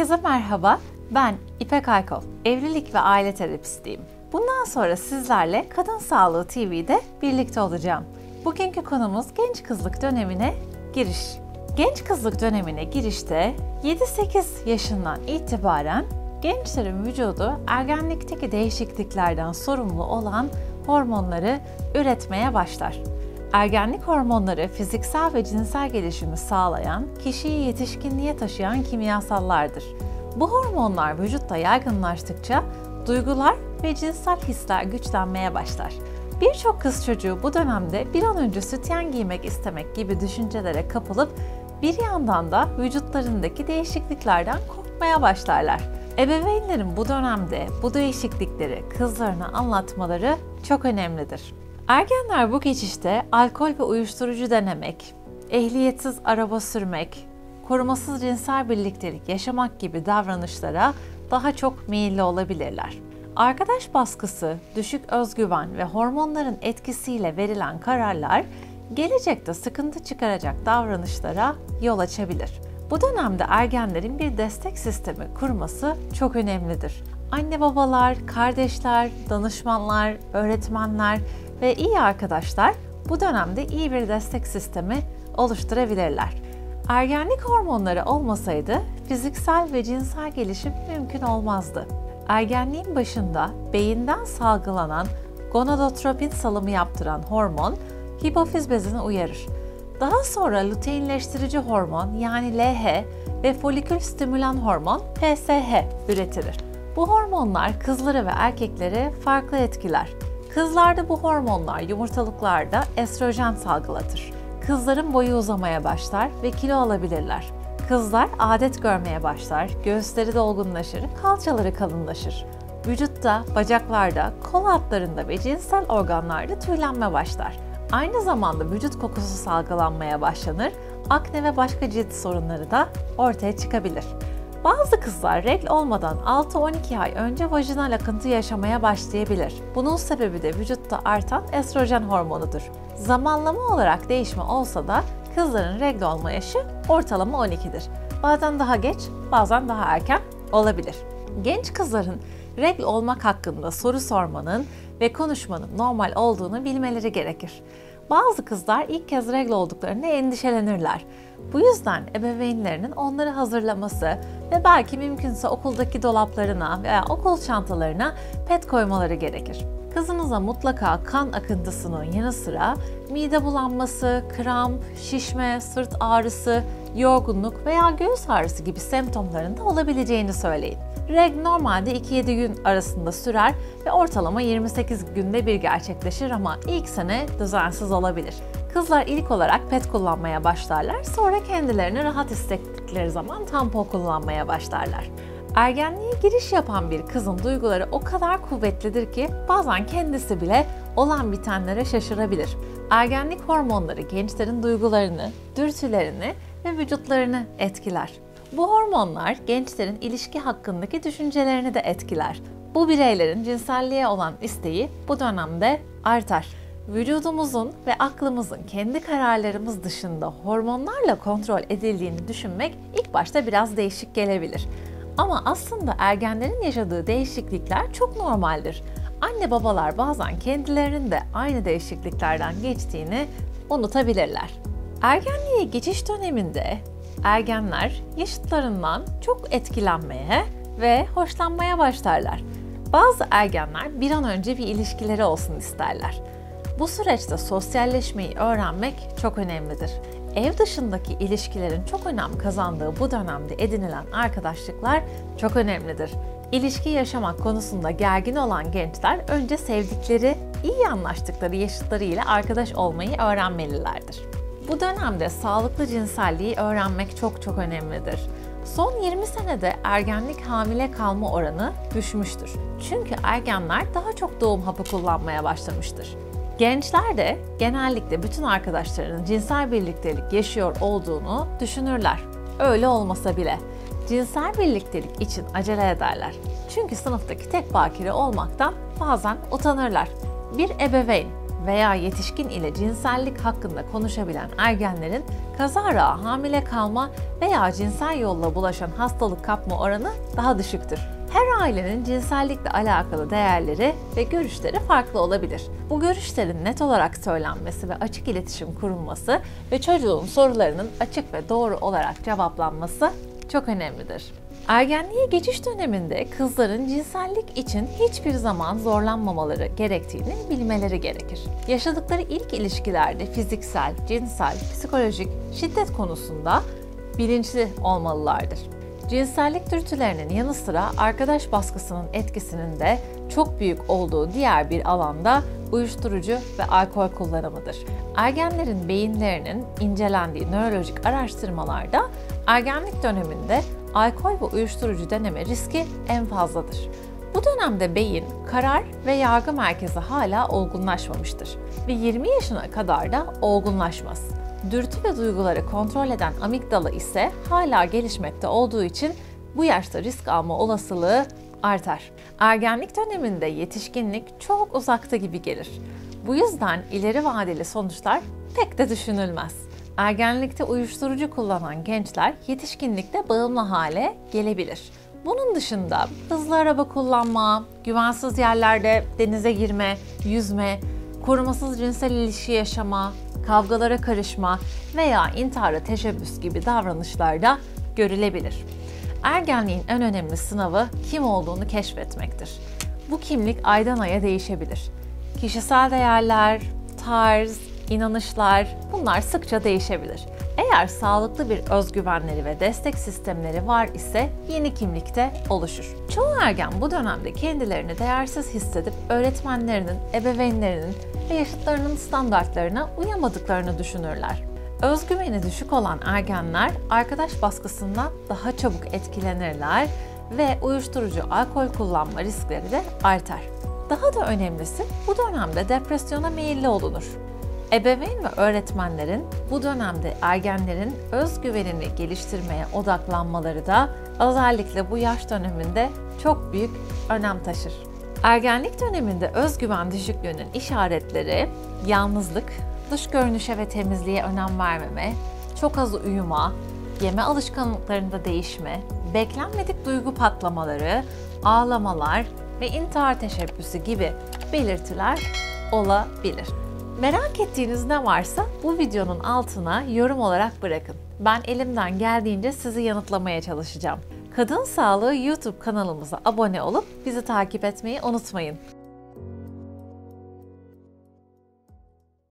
Herkese merhaba, ben İpek Aykol, evlilik ve aile terapistiyim. Bundan sonra sizlerle Kadın Sağlığı TV'de birlikte olacağım. Bugünkü konumuz genç kızlık dönemine giriş. Genç kızlık dönemine girişte 7-8 yaşından itibaren gençlerin vücudu ergenlikteki değişikliklerden sorumlu olan hormonları üretmeye başlar. Ergenlik hormonları fiziksel ve cinsel gelişimi sağlayan, kişiyi yetişkinliğe taşıyan kimyasallardır. Bu hormonlar vücutta yaygınlaştıkça duygular ve cinsel hisler güçlenmeye başlar. Birçok kız çocuğu bu dönemde bir an önce sütyen giymek istemek gibi düşüncelere kapılıp bir yandan da vücutlarındaki değişikliklerden korkmaya başlarlar. Ebeveynlerin bu dönemde bu değişiklikleri kızlarına anlatmaları çok önemlidir. Ergenler bu geçişte alkol ve uyuşturucu denemek, ehliyetsiz araba sürmek, korumasız cinsel birliktelik yaşamak gibi davranışlara daha çok meyilli olabilirler. Arkadaş baskısı, düşük özgüven ve hormonların etkisiyle verilen kararlar gelecekte sıkıntı çıkaracak davranışlara yol açabilir. Bu dönemde ergenlerin bir destek sistemi kurması çok önemlidir. Anne babalar, kardeşler, danışmanlar, öğretmenler ve iyi arkadaşlar bu dönemde iyi bir destek sistemi oluşturabilirler. Ergenlik hormonları olmasaydı fiziksel ve cinsel gelişim mümkün olmazdı. Ergenliğin başında beyinden salgılanan gonadotropin salımı yaptıran hormon hipofiz bezini uyarır. Daha sonra luteinleştirici hormon yani LH ve folikül stimülan hormon FSH üretilir. Bu hormonlar kızları ve erkekleri farklı etkiler. Kızlarda bu hormonlar yumurtalıklarda estrojen salgılatır. Kızların boyu uzamaya başlar ve kilo alabilirler. Kızlar adet görmeye başlar, göğüsleri dolgunlaşır, kalçaları kalınlaşır. Vücutta, bacaklarda, kol altlarında ve cinsel organlarda tüylenme başlar. Aynı zamanda vücut kokusu salgılanmaya başlanır, akne ve başka cilt sorunları da ortaya çıkabilir. Bazı kızlar regl olmadan 6-12 ay önce vajinal akıntı yaşamaya başlayabilir. Bunun sebebi de vücutta artan estrojen hormonudur. Zamanlama olarak değişme olsa da kızların regl olma yaşı ortalama 12'dir. Bazen daha geç, bazen daha erken olabilir. Genç kızların regl olmak hakkında soru sormanın ve konuşmanın normal olduğunu bilmeleri gerekir. Bazı kızlar ilk kez regl olduklarında endişelenirler. Bu yüzden ebeveynlerinin onları hazırlaması ve belki mümkünse okuldaki dolaplarına veya okul çantalarına pet koymaları gerekir. Kızınıza mutlaka kan akıntısının yanı sıra mide bulanması, kramp, şişme, sırt ağrısı, yorgunluk veya göğüs ağrısı gibi semptomların da olabileceğini söyleyin. Regl normalde 2-7 gün arasında sürer ve ortalama 28 günde bir gerçekleşir ama ilk sene düzensiz olabilir. Kızlar ilk olarak pet kullanmaya başlarlar, sonra kendilerini rahat hissettikleri zaman tampon kullanmaya başlarlar. Ergenliğe giriş yapan bir kızın duyguları o kadar kuvvetlidir ki bazen kendisi bile olan bitenlere şaşırabilir. Ergenlik hormonları gençlerin duygularını, dürtülerini ve vücutlarını etkiler. Bu hormonlar gençlerin ilişki hakkındaki düşüncelerini de etkiler. Bu bireylerin cinselliğe olan isteği bu dönemde artar. Vücudumuzun ve aklımızın kendi kararlarımız dışında hormonlarla kontrol edildiğini düşünmek ilk başta biraz değişik gelebilir. Ama aslında ergenlerin yaşadığı değişiklikler çok normaldir. Anne babalar bazen kendilerinin de aynı değişikliklerden geçtiğini unutabilirler. Ergenliğe geçiş döneminde ergenler yaşıtlarından çok etkilenmeye ve hoşlanmaya başlarlar. Bazı ergenler bir an önce bir ilişkileri olsun isterler. Bu süreçte sosyalleşmeyi öğrenmek çok önemlidir. Ev dışındaki ilişkilerin çok önem kazandığı bu dönemde edinilen arkadaşlıklar çok önemlidir. İlişki yaşamak konusunda gergin olan gençler önce sevdikleri, iyi anlaştıkları yaşıtlarıyla arkadaş olmayı öğrenmelilerdir. Bu dönemde sağlıklı cinselliği öğrenmek çok önemlidir. Son 20 senede ergenlik hamile kalma oranı düşmüştür. Çünkü ergenler daha çok doğum hapı kullanmaya başlamıştır. Gençler de genellikle bütün arkadaşlarının cinsel birliktelik yaşıyor olduğunu düşünürler. Öyle olmasa bile cinsel birliktelik için acele ederler. Çünkü sınıftaki tek bakire olmaktan bazen utanırlar. Bir ebeveyn veya yetişkin ile cinsellik hakkında konuşabilen ergenlerin kazara hamile kalma veya cinsel yolla bulaşan hastalık kapma oranı daha düşüktür. Her ailenin cinsellikle alakalı değerleri ve görüşleri farklı olabilir. Bu görüşlerin net olarak söylenmesi ve açık iletişim kurulması ve çocuğun sorularının açık ve doğru olarak cevaplanması çok önemlidir. Ergenliğe geçiş döneminde kızların cinsellik için hiçbir zaman zorlanmamaları gerektiğini bilmeleri gerekir. Yaşadıkları ilk ilişkilerde fiziksel, cinsel, psikolojik şiddet konusunda bilinçli olmalılardır. Cinsellik dürtülerinin yanı sıra arkadaş baskısının etkisinin de çok büyük olduğu diğer bir alanda uyuşturucu ve alkol kullanımıdır. Ergenlerin beyinlerinin incelendiği nörolojik araştırmalarda ergenlik döneminde alkol ve uyuşturucu deneme riski en fazladır. Bu dönemde beyin, karar ve yargı merkezi hala olgunlaşmamıştır ve 20 yaşına kadar da olgunlaşmaz. Dürtü ve duyguları kontrol eden amigdala ise hala gelişmekte olduğu için bu yaşta risk alma olasılığı artar. Ergenlik döneminde yetişkinlik çok uzakta gibi gelir. Bu yüzden ileri vadeli sonuçlar pek de düşünülmez. Ergenlikte uyuşturucu kullanan gençler yetişkinlikte bağımlı hale gelebilir. Bunun dışında hızlı araba kullanma, güvensiz yerlerde denize girme, yüzme, korumasız cinsel ilişki yaşama, kavgalara karışma veya intihara teşebbüs gibi davranışlarda görülebilir. Ergenliğin en önemli sınavı kim olduğunu keşfetmektir. Bu kimlik aydan aya değişebilir. Kişisel değerler, tarz, inanışlar bunlar sıkça değişebilir. Eğer sağlıklı bir özgüvenleri ve destek sistemleri var ise yeni kimlikte oluşur. Çoğu ergen bu dönemde kendilerini değersiz hissedip öğretmenlerinin, ebeveynlerinin ve yaşıtlarının standartlarına uyamadıklarını düşünürler. Özgüveni düşük olan ergenler arkadaş baskısından daha çabuk etkilenirler ve uyuşturucu, alkol kullanma riskleri de artar. Daha da önemlisi bu dönemde depresyona meyilli olunur. Ebeveyn ve öğretmenlerin bu dönemde ergenlerin özgüvenini geliştirmeye odaklanmaları da özellikle bu yaş döneminde çok büyük önem taşır. Ergenlik döneminde özgüven düşüklüğünün işaretleri yalnızlık, dış görünüşe ve temizliğe önem vermeme, çok az uyuma, yeme alışkanlıklarında değişme, beklenmedik duygu patlamaları, ağlamalar ve intihar teşebbüsü gibi belirtiler olabilir. Merak ettiğiniz ne varsa bu videonun altına yorum olarak bırakın. Ben elimden geldiğince sizi yanıtlamaya çalışacağım. Kadın Sağlığı YouTube kanalımıza abone olup bizi takip etmeyi unutmayın.